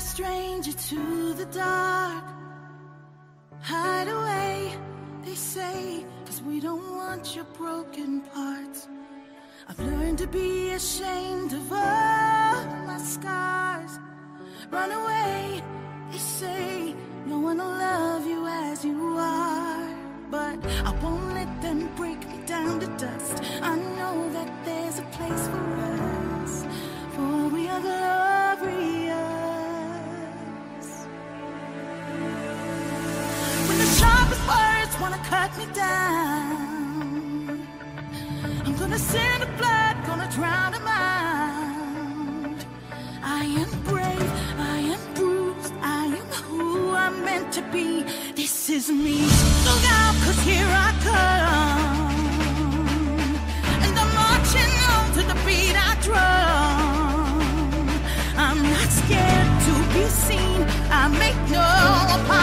stranger to the dark. Hide away, they say, 'cause we don't want your broken parts. I've learned to be ashamed of all my scars. Run away, they say, no one will love you as you are. But I won't let them break me down to dust. I know that there's a place for us, for we are glorious. When the sharpest words wanna cut me down, I'm gonna send the blood, gonna drown them out. I am brave, I am bruised, I am who I'm meant to be. This is me. Look out, 'cause here I come, and I'm marching on to the beat I drum. I'm not scared to be seen, I make no apologies.